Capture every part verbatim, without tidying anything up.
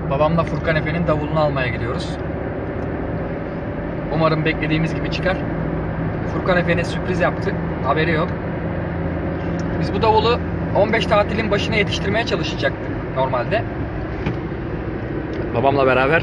Babamla Furkan Efe'nin davulunu almaya gidiyoruz. Umarım beklediğimiz gibi çıkar. Furkan Efe'ne sürpriz yaptı. Haberi yok. Biz bu davulu on beş tatilin başına yetiştirmeye çalışacaktık normalde. Babamla beraber.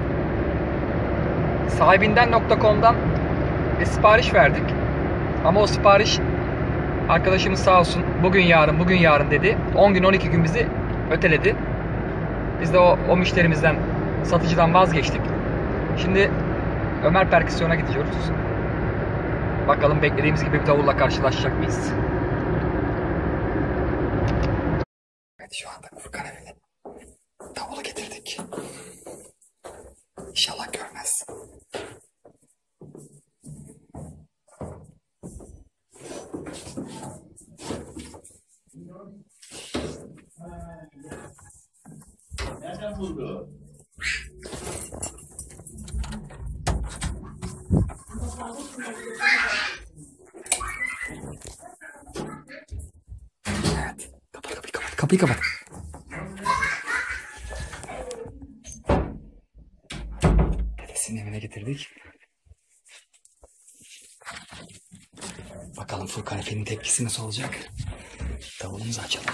Sahibinden nokta com'dan bir sipariş verdik. Ama o sipariş, arkadaşımız sağ olsun, bugün yarın bugün yarın dedi. on gün on iki gün bizi öteledi. Biz de o, o müşterimizden, satıcıdan vazgeçtik. Şimdi Ömer Perküsyon'a gidiyoruz. Bakalım beklediğimiz gibi bir davulla karşılaşacak mıyız? Evet, şu anda Furkan Efe'nin davulu getirdik. İnşallah görmez. Nereden buldu? Evet. Kapat kapıyı kapat. Kapıyı kapat. Dedesinin evine getirdik. Bakalım Furkan Efe'nin tepkisi nasıl olacak? Davulumuzu açalım.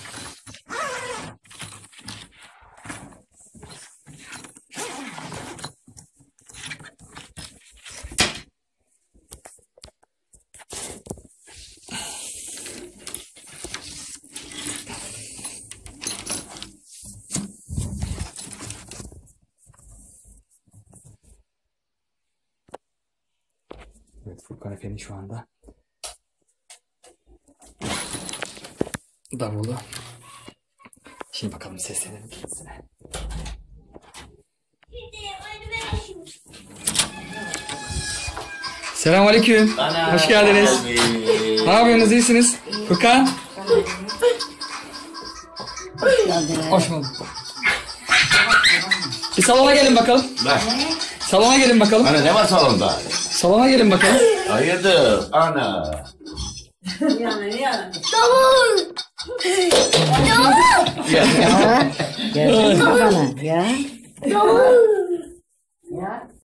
Evet, Furkan Efe'nin şu anda davulu. Şimdi bakalım seslenelim kendisine. Selamünaleyküm. Hoş geldiniz. Ne yapıyorsunuz? İyisiniz? Furkan? Hoş geldiniz. Hoş bulduk. Bir salona gelin bakalım. Bak. Salona gelin bakalım. Ana ne var salonda? Salona gelin bakalım. Hayırdır ana? Yani yani. Davul! Davul! Ya. Gelsene bana ya. Davul!